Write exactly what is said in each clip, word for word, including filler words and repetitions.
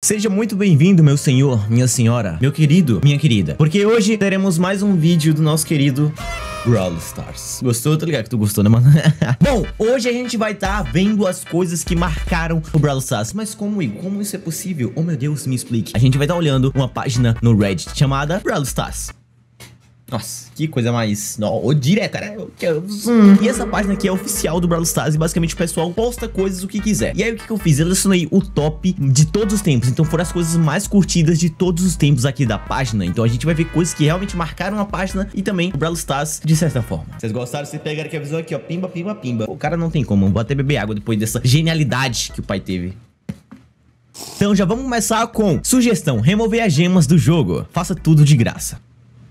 Seja muito bem-vindo, meu senhor, minha senhora, meu querido, minha querida. Porque hoje teremos mais um vídeo do nosso querido Brawl Stars. Gostou? Tô ligado que tu gostou, né, mano? Bom, hoje a gente vai estar tá vendo as coisas que marcaram o Brawl Stars. Mas como, Igor? Como isso é possível? Oh, meu Deus, me explique. A gente vai estar tá olhando uma página no Reddit chamada Brawl Stars. Nossa, que coisa mais... Não, direta, né? Eu quero... E essa página aqui é oficial do Brawl Stars e basicamente o pessoal posta coisas o que quiser. E aí o que, que eu fiz? Eu selecionei o top de todos os tempos. Então foram as coisas mais curtidas de todos os tempos aqui da página. Então a gente vai ver coisas que realmente marcaram a página e também o Brawl Stars de certa forma. Vocês gostaram? Vocês pegaram aqui a visão aqui, ó. Pimba, pimba, pimba. O cara não tem como. Vou até beber água depois dessa genialidade que o pai teve. Então já vamos começar com sugestão. Remover as gemas do jogo. Faça tudo de graça.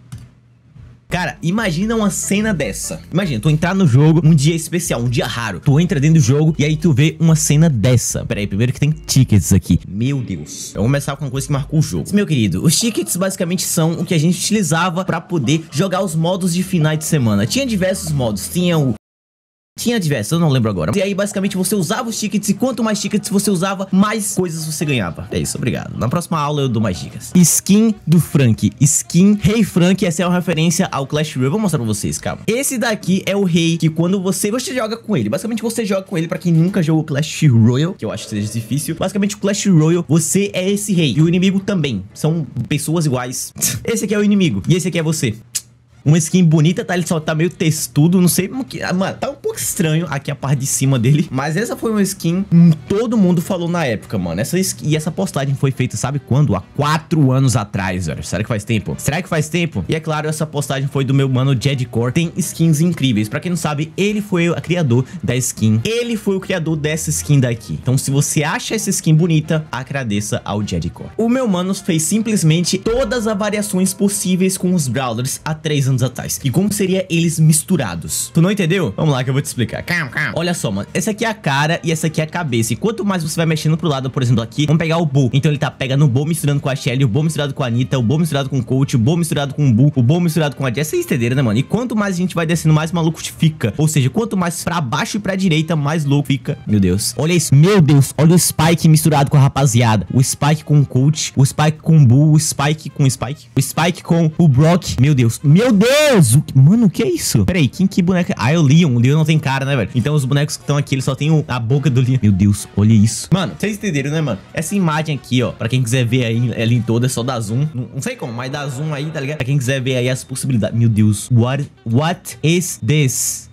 Cara, imagina uma cena dessa. Imagina, tu entrar no jogo, um dia especial, um dia raro. Tu entra dentro do jogo e aí tu vê uma cena dessa. Pera aí, primeiro que tem tickets aqui. Meu Deus. Eu vou começar com uma coisa que marcou o jogo. Meu querido, os tickets basicamente são o que a gente utilizava pra poder jogar os modos de finais de semana. Tinha diversos modos. Tinha o... Tinha diversos, eu não lembro agora. E aí, basicamente, você usava os tickets e quanto mais tickets você usava, mais coisas você ganhava. É isso, obrigado. Na próxima aula eu dou mais dicas. Skin do Frank. Skin Rei Frank. Essa é uma referência ao Clash Royale. Vou mostrar pra vocês, calma. Esse daqui é o rei que quando você... Você joga com ele. Basicamente, você joga com ele pra quem nunca jogou Clash Royale, que eu acho que seja difícil. Basicamente, o Clash Royale, você é esse rei. E o inimigo também. São pessoas iguais. Esse aqui é o inimigo. E esse aqui é você. Uma skin bonita, tá? Ele só tá meio textudo, não sei como que... Mano, tá um pouco estranho aqui a parte de cima dele. Mas essa foi uma skin que todo mundo falou na época, mano. Essa skin, e essa postagem foi feita, sabe quando? Há quatro anos atrás, velho. Será que faz tempo? Será que faz tempo? E é claro, essa postagem foi do meu mano Jedcore. Tem skins incríveis. Pra quem não sabe, ele foi o criador da skin. Ele foi o criador dessa skin daqui. Então, se você acha essa skin bonita, agradeça ao Jedcore. O meu mano fez simplesmente todas as variações possíveis com os Brawlers há três anos atrás. E como seria eles misturados? Tu não entendeu? Vamos lá que eu vou te explicar. Calma, calma. Olha só, mano. Essa aqui é a cara e essa aqui é a cabeça. E quanto mais você vai mexendo pro lado, por exemplo, aqui, vamos pegar o Bo. Então ele tá pegando o Bo misturando com a Shelly, o Bo misturado com a Anitta, o Bo misturado com o Coach, o Bo misturado com o Bu, o Bo misturado com a Jess. Vocês entenderam, né, mano? E quanto mais a gente vai descendo, mais maluco fica. Ou seja, quanto mais pra baixo e pra direita, mais louco fica. Meu Deus. Olha isso. Meu Deus. Olha o Spike misturado com a rapaziada. O Spike com o Coach, o Spike com o Bu, o Spike com o Spike, o Spike com o Brock. Meu Deus. Meu Deus. Mano, o que é isso? Peraí, quem que boneco? Ah, é o Leon. O Leon não tem cara, né, velho? Então os bonecos que estão aqui, eles só tem o, a boca do Leon. Meu Deus, olha isso. Mano, vocês entenderam, né, mano? Essa imagem aqui, ó, pra quem quiser ver aí, ela em toda, é só dar zoom. Não, não sei como, mas dá zoom aí, tá ligado? Pra quem quiser ver aí as possibilidades. Meu Deus. What, what is this?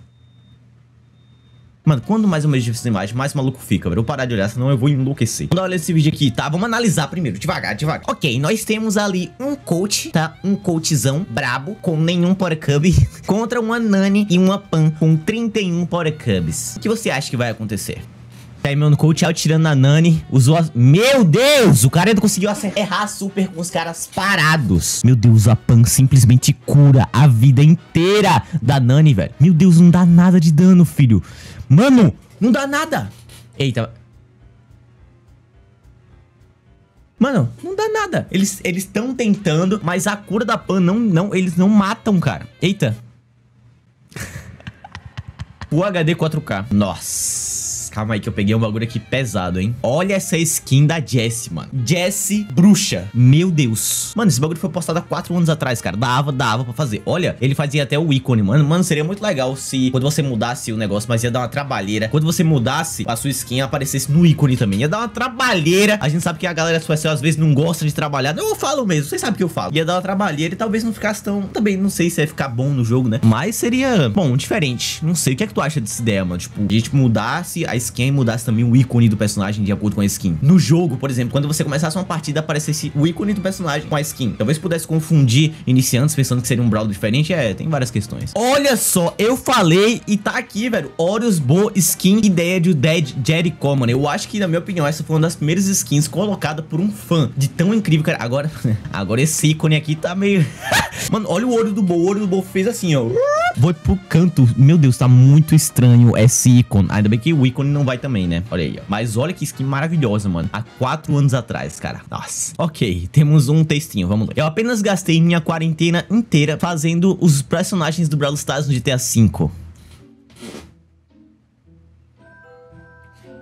Mano, quando mais eu mexo essa imagem, mais maluco fica, velho. Eu vou parar de olhar, senão eu vou enlouquecer. Vamos dar uma olhada nesse vídeo aqui, tá? Vamos analisar primeiro, devagar, devagar. Ok, nós temos ali um coach, tá? Um coachzão brabo, com nenhum Power Cub, contra uma Nani e uma Pan com trinta e um Power Cubs. O que você acha que vai acontecer? Aí, meu coach out tirando a Nani, usou a... Meu Deus, o cara ainda conseguiu errar super com os caras parados. Meu Deus, a Pan simplesmente cura a vida inteira da Nani, velho. Meu Deus, não dá nada de dano, filho. Mano, não dá nada. Eita. Mano, não dá nada. Eles eles estão tentando, mas a cura da Pan não, não, eles não matam, cara. Eita. O H D quatro K. Nossa. Calma aí que eu peguei um bagulho aqui pesado, hein? Olha essa skin da Jessie, mano. Jessie bruxa. Meu Deus. Mano, esse bagulho foi postado há quatro anos atrás, cara. Dava, dava pra fazer. Olha, ele fazia até o ícone, mano. Mano, seria muito legal se quando você mudasse o negócio, mas ia dar uma trabalheira. Quando você mudasse, a sua skin aparecesse no ícone também. Ia dar uma trabalheira. A gente sabe que a galera social às vezes não gosta de trabalhar. Eu falo mesmo, vocês sabem que eu falo. Ia dar uma trabalheira e talvez não ficasse tão... Também não sei se ia ficar bom no jogo, né? Mas seria, bom, diferente. Não sei. O que é que tu acha dessa ideia, mano? Tipo, a gente mudasse a skin e mudasse também o ícone do personagem de acordo com a skin. No jogo, por exemplo, quando você começasse uma partida, aparecesse o ícone do personagem com a skin. Talvez pudesse confundir iniciantes pensando que seria um Brawl diferente. É, tem várias questões. Olha só, eu falei e tá aqui, velho. Horus Bo Skin, ideia de Dead Jedcore, mano. Eu acho que, na minha opinião, essa foi uma das primeiras skins colocada por um fã de tão incrível, cara. Agora, agora esse ícone aqui tá meio... Mano, olha o olho do Bo. O olho do Bo fez assim, ó. Vou pro canto. Meu Deus, tá muito estranho esse ícone. Ainda bem que o ícone não vai também, né? Olha aí, ó. Mas olha que skin maravilhosa, mano. Há quatro anos atrás, cara. Nossa. Ok, temos um textinho. Vamos lá. Eu apenas gastei minha quarentena inteira fazendo os personagens do Brawl Stars no G T A cinco.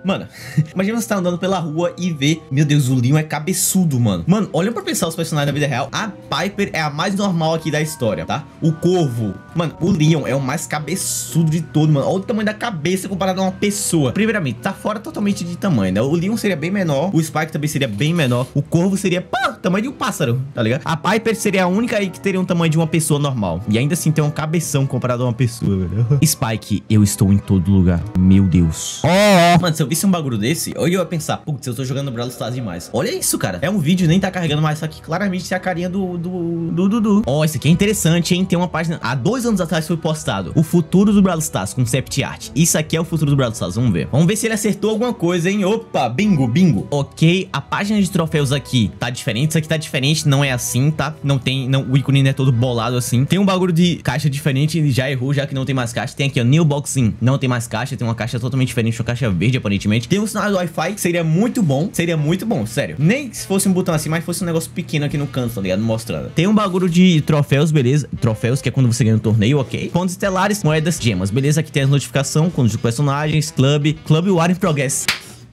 Mano, imagina você tá andando pela rua e ver, meu Deus, o Leon é cabeçudo, mano. Mano, olha pra pensar os personagens da vida real. A Piper é a mais normal aqui da história, tá? O Corvo, mano, o Leon é o mais cabeçudo de todo, mano. Olha o tamanho da cabeça comparado a uma pessoa. Primeiramente, tá fora totalmente de tamanho, né? O Leon seria bem menor, o Spike também seria bem menor, o Corvo seria, pá, tamanho de um pássaro, tá ligado? A Piper seria a única aí que teria um tamanho de uma pessoa normal. E ainda assim tem um cabeção comparado a uma pessoa, velho. Spike, eu estou em todo lugar. Meu Deus. Oh, mano, se eu visse um bagulho desse, eu ia pensar, putz, eu tô jogando Brawl Stars demais. Olha isso, cara. É um vídeo, nem tá carregando mais, só que claramente tem a carinha do do do Dudu. Ó, oh, isso aqui é interessante, hein? Tem uma página, há dois anos atrás foi postado o futuro do Brawl Stars, concept art. Isso aqui é o futuro do Brawl Stars, vamos ver. Vamos ver se ele acertou alguma coisa, hein? Opa, bingo, bingo. Ok, a página de troféus aqui tá diferente, isso aqui tá diferente, não é assim, tá? Não tem, não, o ícone não é todo bolado assim. Tem um bagulho de caixa diferente, ele já errou, já que não tem mais caixa. Tem aqui, ó, New Boxing, não tem mais caixa, tem uma caixa totalmente diferente, uma caixa verde, aparentemente. Tem um sinal do Wi-Fi, que seria muito bom, seria muito bom, sério. Nem se fosse um botão assim, mas fosse um negócio pequeno aqui no canto, tá ligado? Mostrando. Tem um bagulho de troféus, beleza? Troféus, que é quando você ganha um torneio, ok? Pontos estelares, moedas, gemas, beleza? Aqui tem as notificações, com os personagens, clube, clube War in Progress.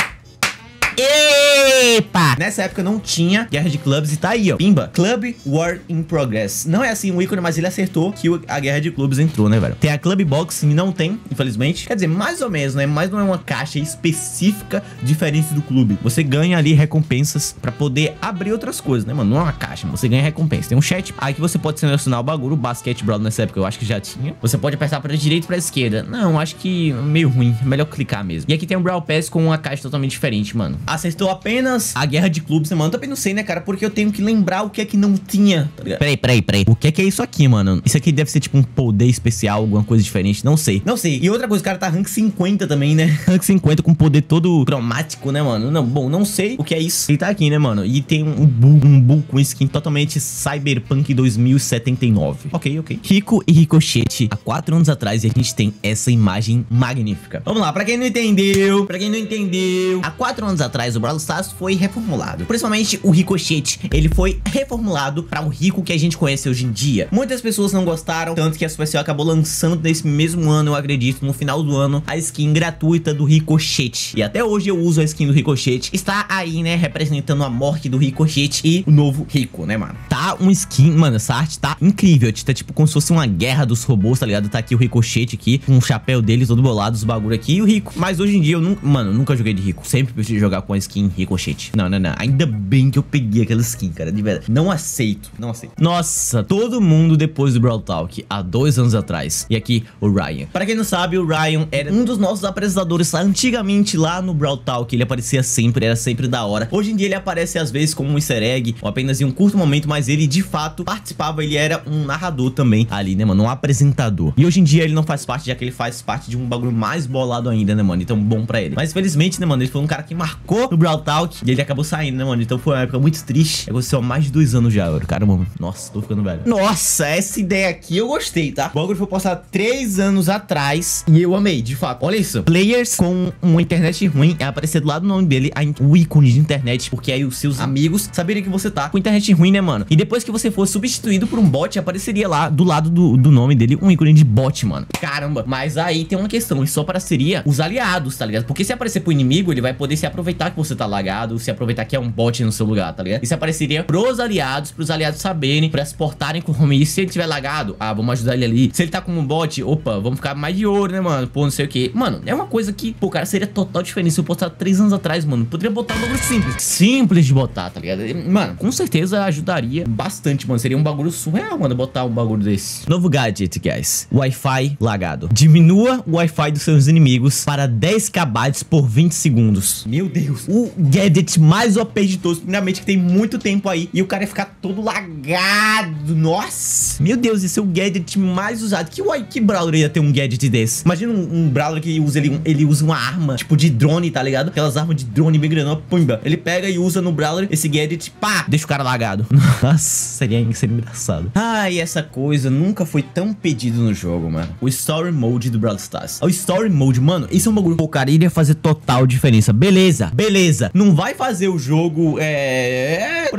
Epa! Nessa época não tinha guerra de clubes e tá aí, ó. Pimba. Club War in Progress. Não é assim um ícone, mas ele acertou que a guerra de clubes entrou, né, velho? Tem a Club Box, não tem, infelizmente. Quer dizer, mais ou menos, né? Mas não é uma caixa específica diferente do clube. Você ganha ali recompensas pra poder abrir outras coisas, né, mano? Não é uma caixa, você ganha recompensa. Tem um chat, aí que você pode selecionar o bagulho. O Basket Brawl nessa época eu acho que já tinha. Você pode apertar pra direita e pra esquerda. Não, acho que meio ruim. É melhor clicar mesmo. E aqui tem um Brawl Pass com uma caixa totalmente diferente, mano. Acertou apenas a guerra de clubes, né, mano? Eu também não sei, né, cara? Porque eu tenho que lembrar o que é que não tinha, tá ligado? Peraí, peraí, peraí. O que é que é isso aqui, mano? Isso aqui deve ser tipo um poder especial, alguma coisa diferente. Não sei. Não sei. E outra coisa, o cara tá rank cinquenta também, né? Rank cinquenta com poder todo cromático, né, mano? Não, bom, não sei o que é isso. Ele tá aqui, né, mano? E tem um bull, um bull com skin totalmente Cyberpunk dois mil e setenta e nove. Ok, ok. Rico e Ricochete, há quatro anos atrás, e a gente tem essa imagem magnífica. Vamos lá, pra quem não entendeu, pra quem não entendeu, há quatro anos atrás o Brawl Stars foi reformulado. Principalmente o Ricochete, ele foi reformulado para o Rico que a gente conhece hoje em dia. Muitas pessoas não gostaram, tanto que a Supercell acabou lançando nesse mesmo ano, eu acredito, no final do ano, a skin gratuita do Ricochete. E até hoje eu uso a skin do Ricochete. Está aí, né, representando a morte do Ricochete e o novo Rico, né, mano? Tá um skin, mano, essa arte tá incrível. Tá tipo como se fosse uma guerra dos robôs, tá ligado? Tá aqui o Ricochete aqui, com o chapéu dele todo bolado, os bagulho aqui, e o Rico. Mas hoje em dia eu nunca, mano, nunca joguei de Rico. Sempre preciso jogar com a skin Ricochete. Não, não, não. Ainda bem que eu peguei aquela skin, cara, de verdade. Não aceito, não aceito. Nossa, todo mundo depois do Brawl Talk, há dois anos atrás. E aqui, o Ryan. Para quem não sabe, o Ryan era um dos nossos apresentadores antigamente lá no Brawl Talk. Ele aparecia sempre, era sempre da hora. Hoje em dia ele aparece às vezes como um easter egg, ou apenas em um curto momento, mas ele de fato participava, ele era um narrador também ali, né, mano? Um apresentador. E hoje em dia ele não faz parte, já que ele faz parte de um bagulho mais bolado ainda, né, mano? Então bom pra ele. Mas felizmente, né, mano, ele foi um cara que marcou no Brawl Talk e ele acabou saindo, né, mano? Então foi uma época muito triste. Aconteceu há mais de dois anos já, velho. Caramba, nossa, tô ficando velho. Nossa, essa ideia aqui eu gostei, tá? O bagulho foi postado três anos atrás e eu amei, de fato. Olha isso. Players com uma internet ruim é aparecer do lado do nome dele o ícone de internet, porque aí os seus amigos saberiam que você tá com internet ruim, né, mano? E depois que você for substituído por um bot, apareceria lá do lado do, do nome dele um ícone de bot, mano. Caramba. Mas aí tem uma questão, isso só apareceria os aliados, tá ligado? Porque se aparecer pro inimigo, ele vai poder se aproveitar que você tá lagado, se aproveitar que é um bot no seu lugar, tá ligado? Isso apareceria pros aliados, pros aliados saberem, pra se portarem com o se ele tiver lagado, ah, vamos ajudar ele ali. Se ele tá como um bot, opa, vamos ficar mais de ouro, né, mano? Pô, não sei o que. Mano, é uma coisa que, pô, cara, seria total diferente se eu postar três anos atrás, mano. Poderia botar um bagulho simples. Simples de botar, tá ligado? Mano, com certeza ajudaria bastante, mano. Seria um bagulho surreal, mano, botar um bagulho desse. Novo gadget, guys. Wi-Fi lagado. Diminua o Wi-Fi dos seus inimigos para dez kbytes por vinte segundos. Meu Deus. O gadget mais O P de todos. Primeiramente que tem muito tempo aí e o cara ia ficar todo lagado. Nossa. Meu Deus, esse é o gadget mais usado. Que, que Brawler ia ter um gadget desse? Imagina um, um Brawler que usa, ele, ele usa uma arma, tipo de drone, tá ligado? Aquelas armas de drone bem grandão, pumba. Ele pega e usa no Brawler esse gadget, pá, deixa o cara lagado. Nossa, seria, seria engraçado. Ah, e essa coisa nunca foi tão pedido no jogo, mano. O Story Mode do Brawl Stars. O Story Mode, mano, isso é um bagulho. Pô, cara, iria fazer total diferença. Beleza, beleza. Não vai fazer o jogo, é... por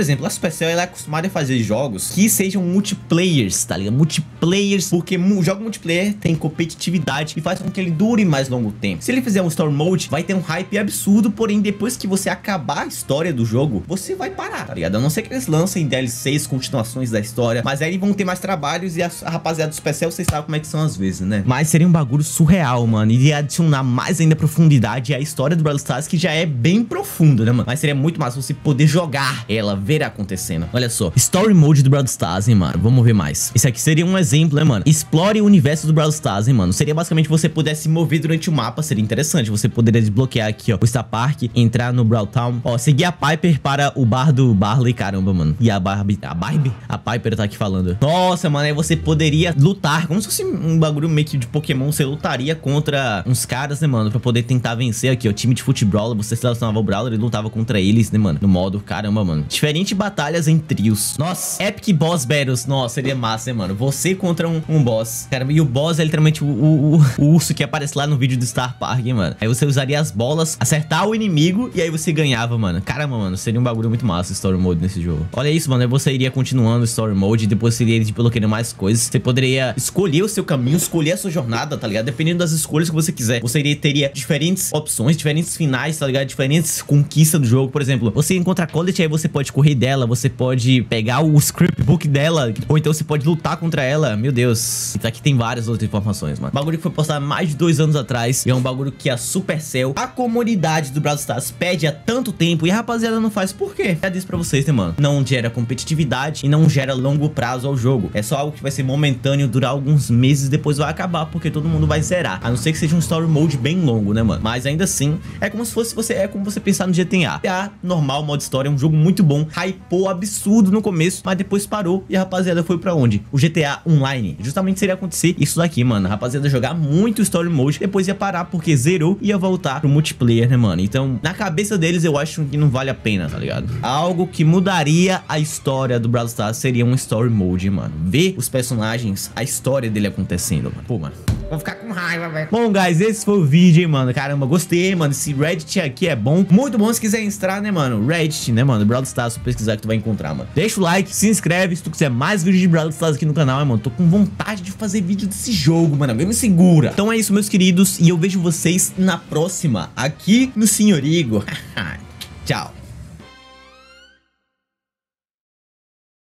exemplo, a Supercell, ela é acostumada a fazer jogos que sejam multiplayers, tá ligado? Multiplayers, porque o jogo multiplayer tem competitividade e faz com que ele dure mais longo tempo. Se ele fizer um Story Mode, vai ter um hype absurdo, porém, depois que você acabar a história do jogo, você vai parar, tá ligado? A não ser que eles lancem D L Cs, continuações da história, mas aí vão ter mais trabalhos e a, a rapaziada do Supercell, vocês sabem como é que são às vezes, né? Mas seria um bagulho surreal, mano, e adicionar mais ainda profundidade à história do Brawl Stars, que já é bem profunda, né, mano? Mas seria muito massa você poder jogar ela, ver acontecendo. Olha só, Story Mode do Brawl Stars, hein, mano? Vamos ver mais. Esse aqui seria um exemplo, né, mano? Explore o universo do Brawl Stars, hein, mano? Seria basicamente você poder se mover durante o mapa, seria interessante. Você poderia desbloquear aqui, ó, o Star Park, entrar no Brawl Town, ó, seguir a Piper para o bar do Barley, caramba, mano. E a Barbie, a Barbie? A Piper tá aqui falando. Nossa, mano, aí você poderia lutar, como se fosse um bagulho meio que de Pokémon, você lutaria contra uns caras, né, mano? Pra poder tentar vencer aqui, ó, time de futebol, você selecionava o Brawler e lutava contra eles, né, mano? No modo, caramba, mano. Diferentes batalhas em trios. Nossa, Epic Boss Battles. Nossa, seria massa, né, mano? Você contra um, um boss. Caramba, e o boss é literalmente o, o, o, o urso que aparece lá no vídeo do Star Park, hein, mano? Aí você usaria as bolas, acertar o inimigo e aí você ganhava, mano. Caramba, mano, seria um bagulho muito massa Story Mode nesse jogo. Olha isso, mano, aí você iria continuando o Story Mode e depois você iria desbloqueando mais coisas. Você poderia escolher o seu caminho, escolher a sua jornada, tá ligado? Dependendo das escolhas que você quiser. Você iria, teria diferentes opções, diferentes finais, tá ligado? Diferentes conquistas do jogo. Por exemplo, você encontra a Colette, aí você pode correr dela, você pode pegar o scriptbook dela, ou então você pode lutar contra ela. Meu Deus. Então aqui tem várias outras informações, mano. Bagulho que foi postado mais de dois anos atrás e é um bagulho que a Supercell, a comunidade do Brawl Stars, pede há tanto tempo e a rapaziada não faz. Por quê? Já disse pra vocês, né, mano? Não gera competitividade e não gera longo prazo ao jogo. É só algo que vai ser momentâneo, durar alguns meses, depois vai acabar, porque todo mundo vai zerar. A não ser que seja um Story Mode bem longo, né, mano? Mas ainda assim, é como se fosse você, é como você pensar no G T A. G T A normal, modo história, é um jogo muito bom, hypou absurdo no começo, mas depois parou e a rapaziada foi pra onde? O G T A Online. Justamente seria acontecer isso daqui, mano. A rapaziada jogar muito Story Mode, depois ia parar porque zerou e ia voltar pro multiplayer, né, mano? Então, na cabeça deles, eu acho que não vale a pena, tá ligado? Algo que mudaria a história do Brawl Stars seria um Story Mode, mano. Ver os personagens, a história dele acontecendo, mano. Pô, mano. Vou ficar com raiva, velho. Bom, guys, esse foi o vídeo, hein, mano. Caramba, gostei, mano. Esse Reddit aqui é bom. Muito bom se quiser entrar, né, mano? Reddit, né, mano? Brawl Stars, se tu pesquisar que tu vai encontrar, mano. Deixa o like, se inscreve se tu quiser mais vídeos de Brawl Stars aqui no canal, hein, mano. Tô com vontade de fazer vídeo desse jogo, mano. Alguém me segura. Então é isso, meus queridos. E eu vejo vocês na próxima, aqui no Senhorigo. Tchau.